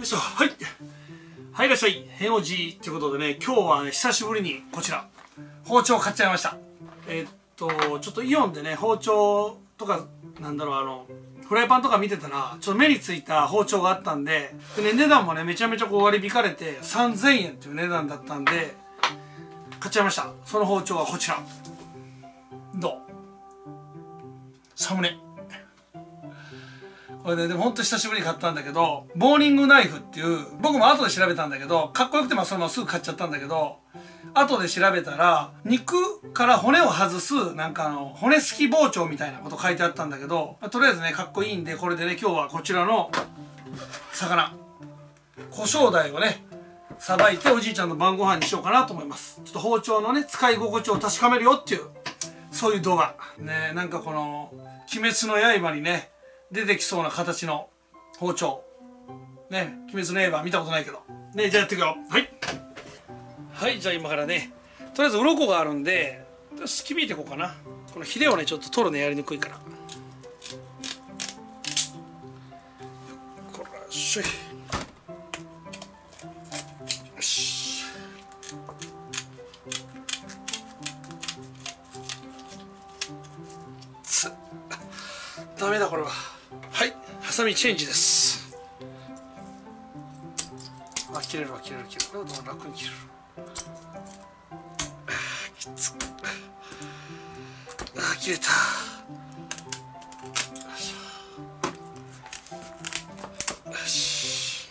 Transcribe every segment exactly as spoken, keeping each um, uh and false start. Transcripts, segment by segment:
しょ、はいはい、いらっしゃい、へんおじということでね、今日はね久しぶりにこちら包丁買っちゃいました。えー、っとちょっとイオンでね包丁とかなんだろうあのフライパンとか見てたらちょっと目についた包丁があったんで、で、ね、値段もねめちゃめちゃこう割り引かれてさんぜんえんっていう値段だったんで買っちゃいました。その包丁はこちら、どうサムネ。これね、でもほんと久しぶりに買ったんだけど、ボーニングナイフっていう、僕も後で調べたんだけど、かっこよくてまあそのまますぐ買っちゃったんだけど、後で調べたら、肉から骨を外す、なんかあの、骨すき包丁みたいなこと書いてあったんだけど、まあ、とりあえずね、かっこいいんで、これでね、今日はこちらの魚、コショウダイをね、さばいておじいちゃんの晩ご飯にしようかなと思います。ちょっと包丁のね、使い心地を確かめるよっていう、そういう動画。ね、なんかこの、鬼滅の刃にね、出てきそうな形の包丁ね、鬼滅の刃見たことないけどね。じゃあやっていくよ。はいはい、じゃあ今からねとりあえず鱗があるんですき引いていこうかな。このヒレをねちょっと取るのやりにくいから、こらっしょい、よし、つダメだこれは。はい、ハサミチェンジです。あ、切れるわ切れる切れる、楽に切れる。あー、きつっ、あー、切れた。よし、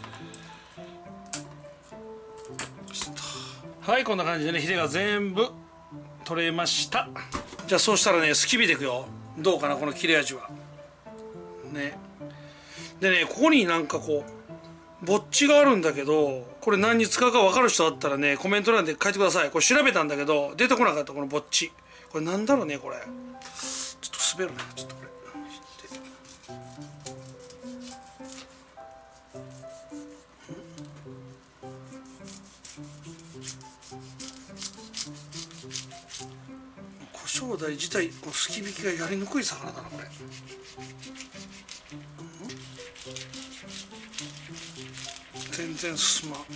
はい、こんな感じでねヒレが全部取れました。じゃあそうしたらねすき火でいくよ。どうかなこの切れ味はね。でね、ここになんかこうぼっちがあるんだけど、これ何に使うか分かる人あったらねコメント欄で書いてください。これ調べたんだけど出てこなかった。このぼっちこれなんだろうね。これちょっと滑るな。ちょっとこれコショウダイ自体このすき引きがやりにくい魚だなこれ。全然進まん。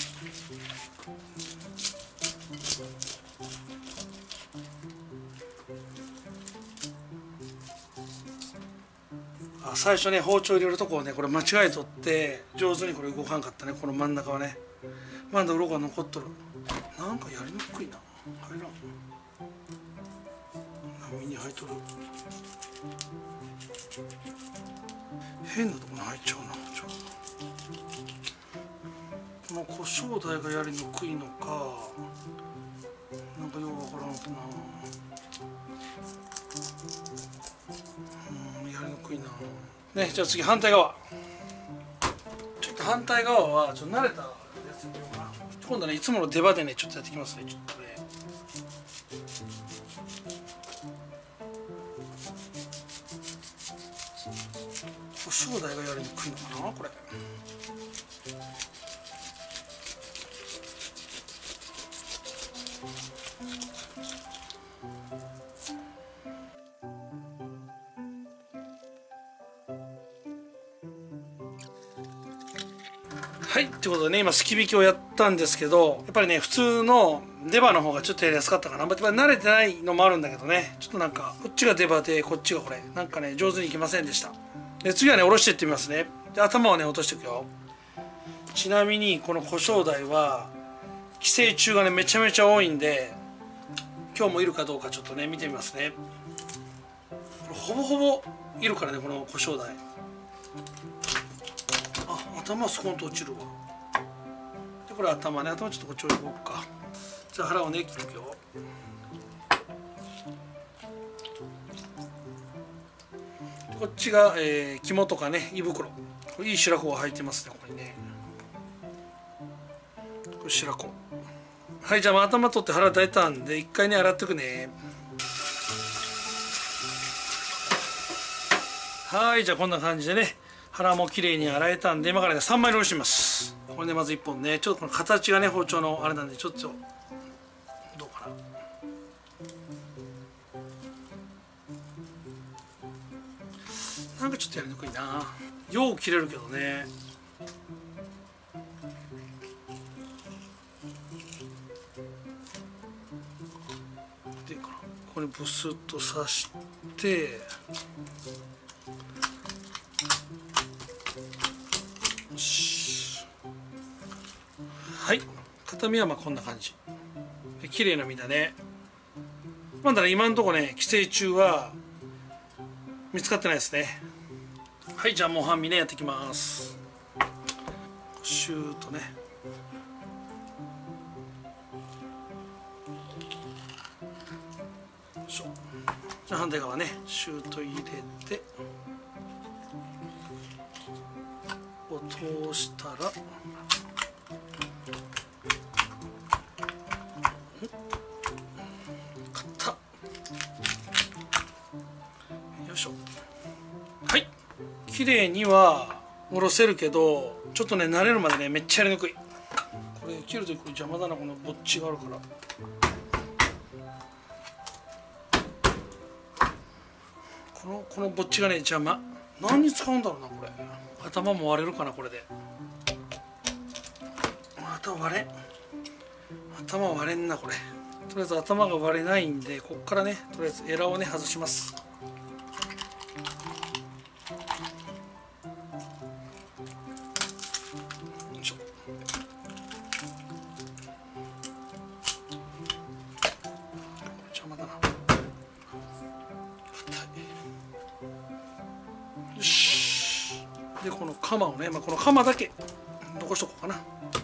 あ、最初ね包丁入れるとこをねこれ間違えとって上手にこれ動かんかったね。この真ん中はねまだ鱗が残っとる。なんかやりにくいな。入らん。波に入っとる。変なとこに入っちゃうな。このコショウダイがやりにくいのかなんかようわからんとな。うん、やりにくいなね。じゃあ次反対側。ちょっと反対側はちょっと慣れたやつにしようかな。今度ねいつもの出刃でねちょっとやってきますね。ちょっとねコショウダイがやりにくいのかなこれ。はい、ってことでね今すき引きをやったんですけど、やっぱりね普通の出刃の方がちょっとやりやすかったかな。やっぱり慣れてないのもあるんだけどね、ちょっとなんかこっちが出刃でこっちがこれなんかね上手にいきませんでした。で次はね下ろしていってみますね。で頭をね落としていくよ。ちなみにこのコショウダイは寄生虫がねめちゃめちゃ多いんで今日もいるかどうかちょっとね見てみますね。これほぼほぼいるからねこのコショウダイ。あ、頭スコンと落ちるわ。でこれ頭ね、頭ちょっとこっち置いておこうか。じゃあ腹をね切っていくよ。こっちが、えー、肝とかね胃袋。これいい白子が入ってますねここにね。これ白子。はい、じゃあ頭取って腹出たんで一回ね洗ってくね。はい、じゃあこんな感じでね腹もきれいに洗えたんで今からねさんまいにおろしてみます。これでまずいっぽんね、ちょっとこの形がね包丁のあれなんでちょっとどうかな。なんかちょっとやりにくいな。よう切れるけどね。 こにブスッと刺して、よし、はい、片身はまあこんな感じで綺麗な身だね。まだね今のところね寄生虫は見つかってないですね。はい、じゃあもう半身ねやっていきます。シューッとね、よいしょ。じゃあ反対側ねシューッと入れてを通したら、綺麗にはおろせるけど、ちょっとね慣れるまでねめっちゃやりにくい。これ切るときこれ邪魔だな、このぼっちがあるから。このこのぼっちがね邪魔。何に使うんだろうなこれ。頭も割れるかなこれで。頭割れ頭割れんなこれ。とりあえず頭が割れないんで、こっからねとりあえずエラをね外します。でこのカマをね、まあ、このカマだけ残しとこうかな。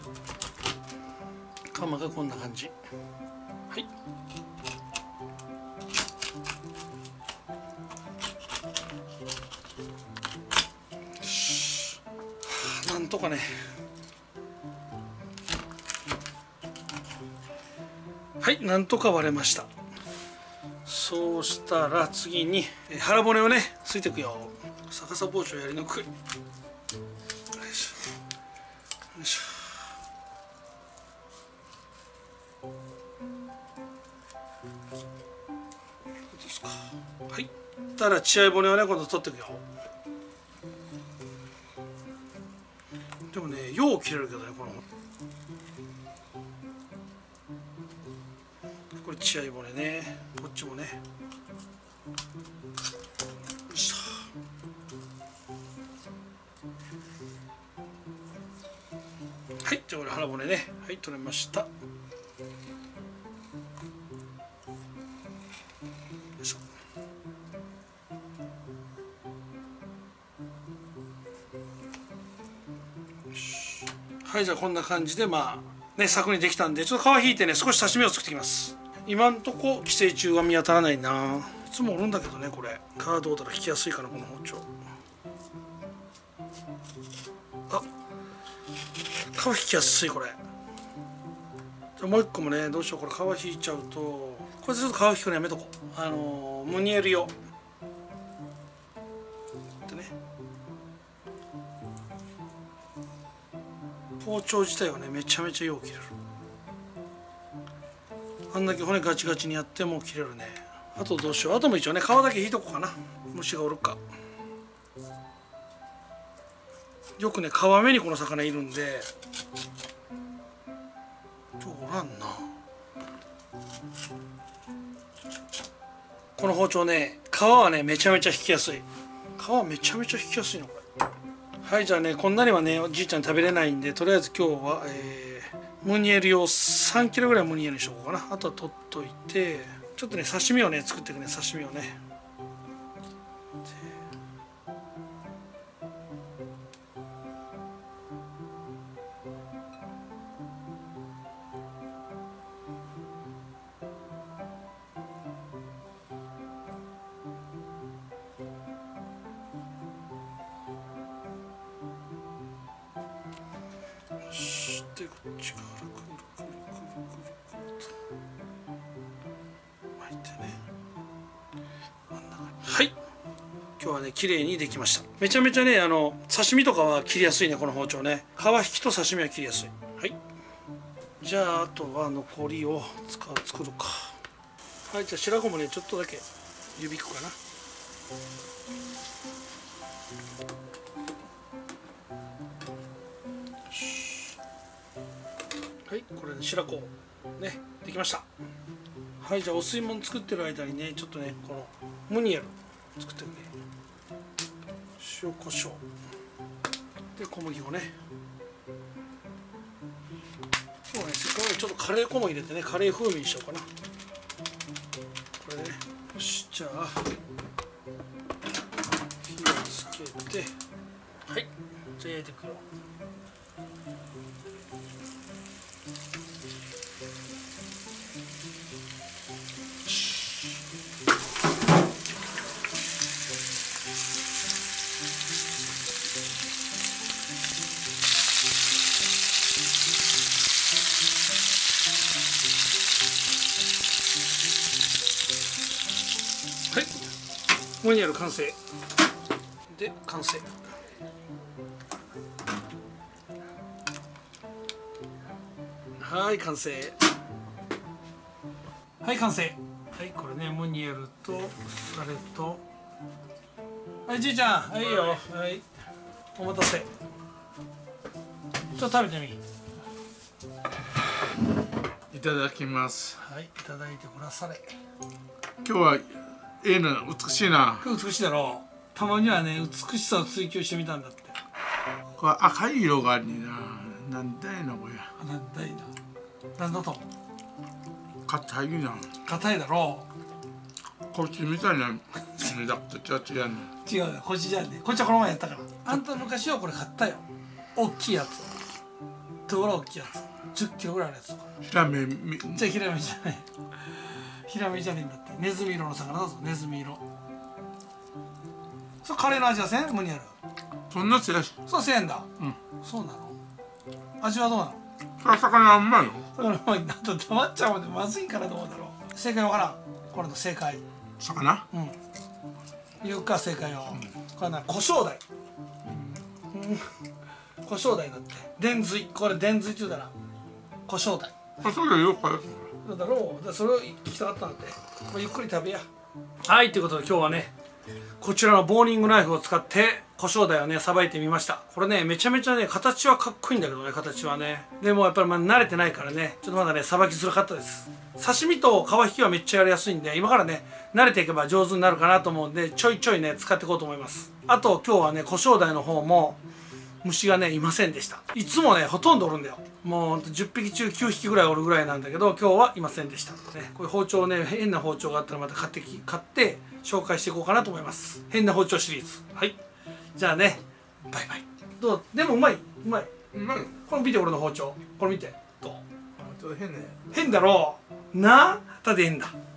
カマがこんな感じ。はい、なんとかね。はい、なんとか割れました。そうしたら次に腹骨をねついていくよ。逆さ包丁やりにくい。よいしょよいしょ。どうですか。はい。たら血合い骨をね今度取っていくよ。でもねよう切れるけどねこの。これ血合い骨ね。こっちもね。よいしょ。はい、じゃあこれ腹骨ね。はい、取れました。よいしょ。はい、じゃあこんな感じでまあね柵にできたんで、ちょっと皮引いてね少し刺身を作ってきます。今んとこ寄生虫は見当たらないな。いつもおるんだけどねこれ。皮どうだら引きやすいかなこの包丁。あ、皮引きやすいこれ。じゃもう一個もねどうしよう、これ皮引いちゃうとこれちょっと皮引くのやめとこう。あのー、ムニエル用でね。包丁自体はねめちゃめちゃよう切れる。あんだけ骨ガチガチにやっても切れるね。あとどうしよう、あとも一応ね皮だけ引いとこうかな。虫がおるか。よくね皮目にこの魚いるんで。ちょおらんな。この包丁ね皮はねめちゃめちゃ引きやすい。皮めちゃめちゃ引きやすいのこれ。はい、じゃあねこんなにはねおじいちゃん食べれないんで、とりあえず今日は、えー、ムニエル用さんキロぐらいムニエルにしとこうかな。あとは取っといて、ちょっとね刺身をね作っていくね。刺身をねしてこっちからくるくるくるくるくると巻いてね。はい、今日はね綺麗にできました。めちゃめちゃねあの刺身とかは切りやすいねこの包丁ね。皮引きと刺身は切りやすい。はい、じゃああとは残りを使う作るか。はい、じゃあ白子もねちょっとだけ指くかな。はい、これで白子ねできました。 はい、じゃあお吸い物作ってる間にね、ちょっとねこのムニエル作ってるね。塩コショウで小麦粉ね。そうね、せっかくちょっとカレー粉も入れてね、カレー風味にしようかな。これでね、よし、じゃあ火をつけて、はい、じゃあ焼いていくよ。はい、ムニエル完成で、完成。はい、完成。はい、完成。はい、これね、ムニエルとそれと、はい、じいちゃん、はいよ、はい、お待たせ。ちょっと食べてみ。 いただきます。 はい、いただいてくだされ。 今日はええな、美しいな。 美しいだろう。たまにはね、美しさを追求してみたんだって。 これ赤い色があるにな。なんだいなこれ。 なんだいな。なんだと。 硬いな。 硬いだろう。こっちみたいな。冷たくて違うね。 違うよ、こっちじゃね。こっちはこの前やったから。あんた昔はこれ買ったよ。大きいやつ。ところ大きいやつ。じゅっキロぐらいあるやつとか。 ヒラメみ。 じゃあヒラメじゃない。ヒラメじゃねえんだって。ネズミ色の魚だぞ、ネズミ色。それカレーの味はせん？ムニエル。 そんなせやし。 そうせえんだ。 うん。 そうなの。味はどうなの？ 魚うまいよ。 魚うまい。なんと黙っちゃうもんでまずいからどうだろう。正解わからん。これの正解。 魚？ うん。言うか正解を。これな、胡椒鯛。うん。胡椒鯛だって。伝髄。これ伝髄って言うだな。胡椒鯛。 あ、そうだよ、これ。 そうだろう。それを聞きたかったんだって。これゆっくり食べや。はい、ということで今日はね、こちらのボーニングナイフを使って胡椒鯛をねさばいてみました。これねめちゃめちゃね形はかっこいいんだけどね、形はね。でもやっぱりまあ慣れてないからね、ちょっとまだねさばきづらかったです。刺身と皮引きはめっちゃやりやすいんで、今からね慣れていけば上手になるかなと思うんで、ちょいちょいね使っていこうと思います。あと今日はね胡椒鯛の方も虫がねいませんでした。いつもねほとんどおるんだよ。もうじゅっぴき中きゅうひきぐらいおるぐらいなんだけど、今日はいませんでした、ね、こういう包丁ね、変な包丁があったらまた買ってき買って紹介していこうかなと思います。変な包丁シリーズ。はい、じゃあね、バイバイ。どう？でもうまいうまいうまい。 これ見て、俺の包丁これ見て。どう？ ちょっと変ね。 変だろうな。ただ変だ。